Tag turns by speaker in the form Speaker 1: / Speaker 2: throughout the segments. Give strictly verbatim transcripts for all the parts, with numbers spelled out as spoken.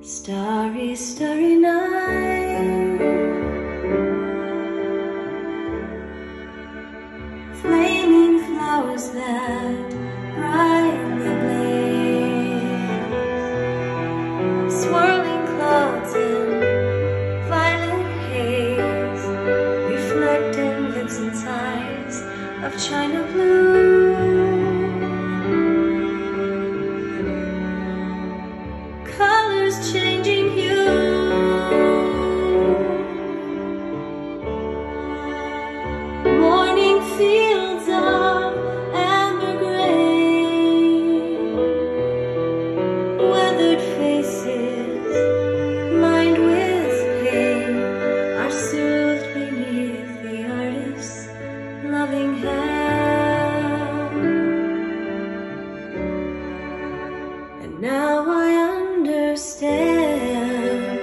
Speaker 1: Starry, starry night, flaming flowers that brightly blaze, swirling clouds in violet haze, reflecting Vincent's eyes of china blue. Colors changing hue, morning fields of amber gray, weathered faces lined with pain are soothed beneath the artist's loving hand. And now I understand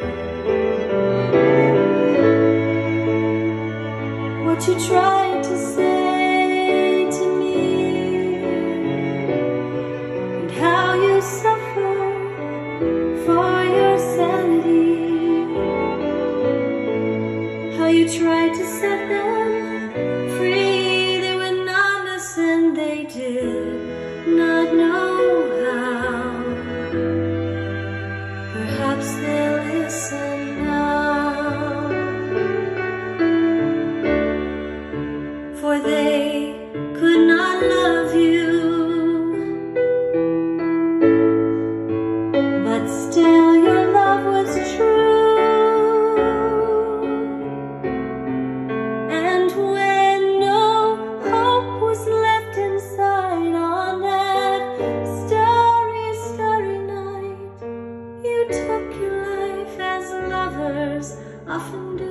Speaker 1: what you tried to say to me, and how you suffered for your sanity, how you tried to set them free. They were nonless and they did not know how. Perhaps they'll listen now, for they could not love you, but still your love was true. And when no hope was left inside on that starry, starry night, you took your life as lovers often do.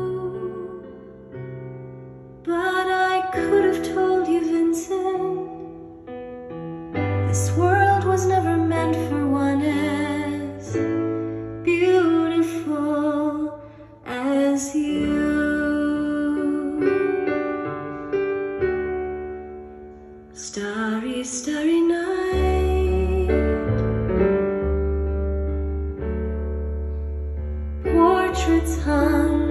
Speaker 1: But I could have told you, Vincent, this world was never meant for one as beautiful as you. Starry, starry night, portraits hung